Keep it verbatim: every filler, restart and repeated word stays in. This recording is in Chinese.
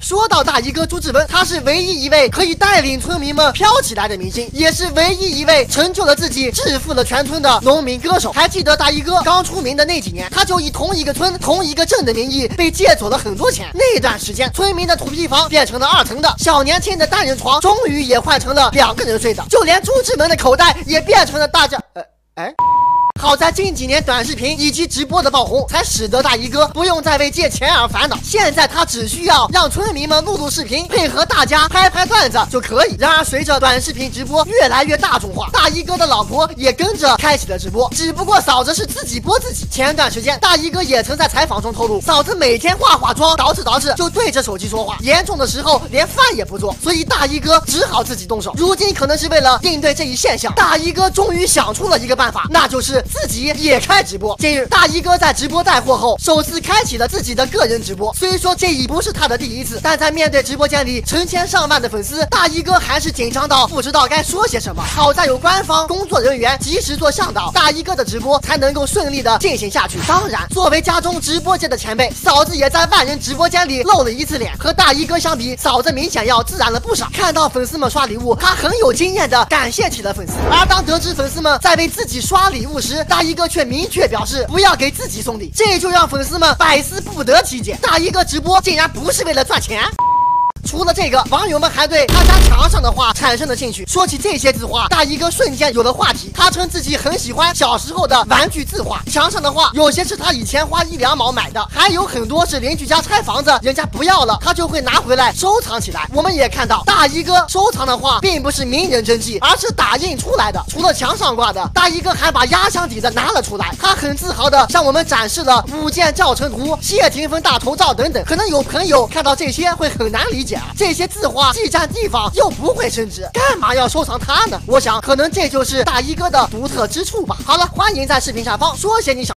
说到大衣哥朱志文，他是唯一一位可以带领村民们飘起来的明星，也是唯一一位成就了自己、致富了全村的农民歌手。还记得大衣哥刚出名的那几年，他就以同一个村、同一个镇的名义被借走了很多钱。那段时间，村民的土坯房变成了二层的，小年轻的单人床终于也换成了两个人睡的，就连朱志文的口袋也变成了大家……呃，哎。好在近几年短视频以及直播的爆红，才使得大衣哥不用再为借钱而烦恼。现在他只需要让村民们录录视频，配合大家拍拍段子就可以。然而，随着短视频直播越来越大众化，大衣哥的老婆也跟着开启了直播，只不过嫂子是自己播自己。前段时间，大衣哥也曾在采访中透露，嫂子每天化化妆，捯饬捯饬就对着手机说话，严重的时候连饭也不做，所以大衣哥只好自己动手。如今可能是为了应对这一现象，大衣哥终于想出了一个办法，那就是自己也开直播。近日，大衣哥在直播带货后，首次开启了自己的个人直播。虽说这已不是他的第一次，但在面对直播间里成千上万的粉丝，大衣哥还是紧张到不知道该说些什么。好在有官方工作人员及时做向导，大衣哥的直播才能够顺利的进行下去。当然，作为家中直播界的前辈，嫂子也在万人直播间里露了一次脸。和大衣哥相比，嫂子明显要自然了不少。看到粉丝们刷礼物，她很有经验的感谢起了粉丝。而当得知粉丝们在为自己刷礼物时，大衣哥却明确表示不要给自己送礼，这就让粉丝们百思不得其解。大衣哥直播竟然不是为了赚钱。除了这个，网友们还对他家墙上的画产生了兴趣。说起这些字画，大衣哥瞬间有了话题。他称自己很喜欢小时候的玩具字画，墙上的画有些是他以前花一两毛买的，还有很多是邻居家拆房子，人家不要了，他就会拿回来收藏起来。我们也看到，大衣哥收藏的画并不是名人真迹，而是打印出来的。除了墙上挂的，大衣哥还把压箱底的拿了出来。他很自豪的向我们展示了五件教程图、谢霆锋大头照等等。可能有朋友看到这些会很难理解。这些字画既占地方又不会升值，干嘛要收藏它呢？我想可能这就是大衣哥的独特之处吧。好了，欢迎在视频下方说些你想